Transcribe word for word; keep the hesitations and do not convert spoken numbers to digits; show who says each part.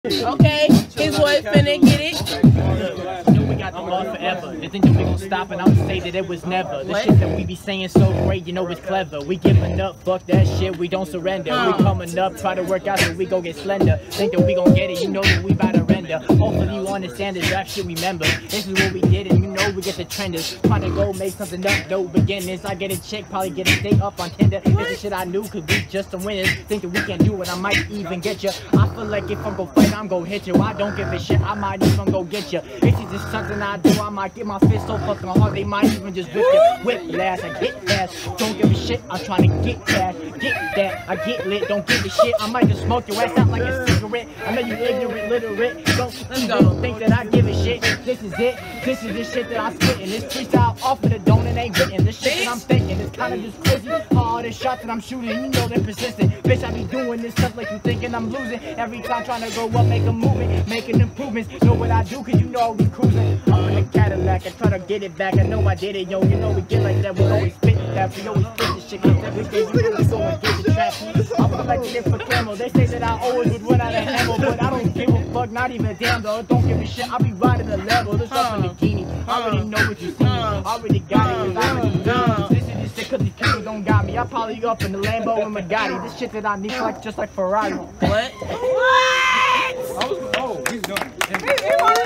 Speaker 1: Okay, his boy finna get it.
Speaker 2: You know we got the law forever. They think that we gon' stop and I'ma say that it was never. The shit that we be saying so great, you know it's clever. We giving up, fuck that shit, we don't surrender. We coming up, try to work out so we go get slender. Think that we gon' get it, you know that we bout to render. Hopefully you understand the rap shit, remember. This is what we did and you know we get the trenders. Trying to go make something up, no beginnings. I get a check, probably get a stay up on Tinder. This is shit I knew could be just the winners. Think that we can do it, I might even get you. I feel like if I'm gon' fight, I'm gon' hit you. I don't give a shit, I might even go get you. This is just something I do, I might get my fist so fucking hard, they might even just whip you. Whip last, I get fast, don't give a shit, I'm trying to get cash. Get that, I get lit, don't give a shit, I might just smoke your ass out like a cigarette. I know you ignorant, literate, don't, Let's go. think that I give a shit. This is it, this is the shit that I spit in. This freestyle off of the dome and ain't written. This shit that I'm thinking, it's kinda just crazy. All the shots that I'm shooting, you know they're persistent. Bitch, I be doing this stuff like you thinking I'm losing. Every time trying to go up, make a movement, making improvements. Know what I do, cause you know we cruising. Up in the Cadillac, I try to get it back. I know I did it, yo. You know we get like that, we always spit that. We always spit this shit, cause everything you know we go and get the track. I feel like it for camel. They say that I always would run out of ammo, but I don't give a fuck, not even a damn though. Don't give a shit, I be riding the level. This up in the bikini. I already know what you see. I already got it, cause I already know. This is this shit, cause the people don't got me. I probably up in the Lambo and Bugatti. This shit that I need like just like Ferrari. What? What?
Speaker 3: Oh, he's done.